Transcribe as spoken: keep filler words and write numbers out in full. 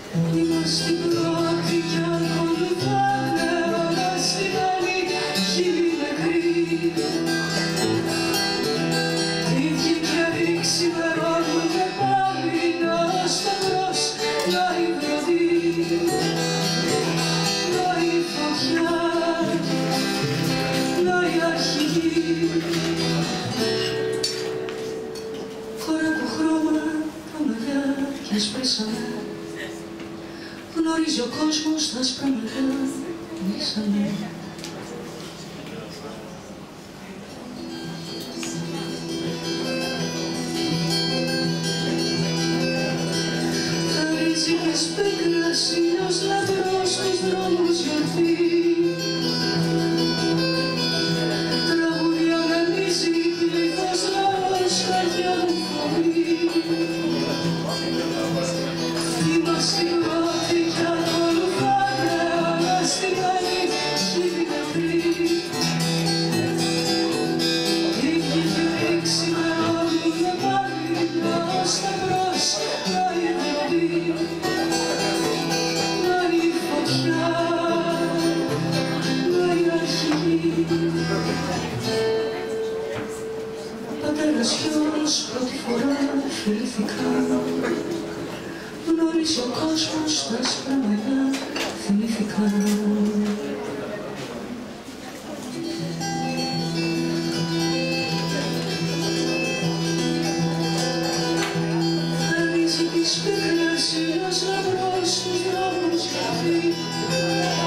Είμαστε πρώτοι κι ακολουθάμε όλα σημαίνει χίλιοι νεκροί. Ίδιοι και ρίξει βερώνουμε πάλι να στο μπρος να η βραδύ, να η φωτιά, να η αρχηγή. Χώρα που χρώμα τα μαγιά σπρίσαμε, γνωρίζει ο κόσμος τα άσπρα μαλλιά μίσαμε. Χαρίζει με σπέκρα ήλιος λαμπρός στους δρόμους γιορτή. Τραγούδι αναμίζει πλήθος λαός καρδιά μου φοβή. Είμαστε πρώτοι κι ακολουθάμε όλα σημαίνει χίλιοι νεκροί. Ίδιοι κι ρίξει βερώνουμε πάλι να στο μπρος να η βραδύ, να η φωτιά, να η αρχηγή. Πατέρας γιος πρώτη φορά φιλήθηκαν, γνωρίζει ο κόσμος τα άσπρα μαλλιά θυμήθηκαν. Χαρίζει της πίκρας ήλιος λαμπρός στους δρόμους γιορτή.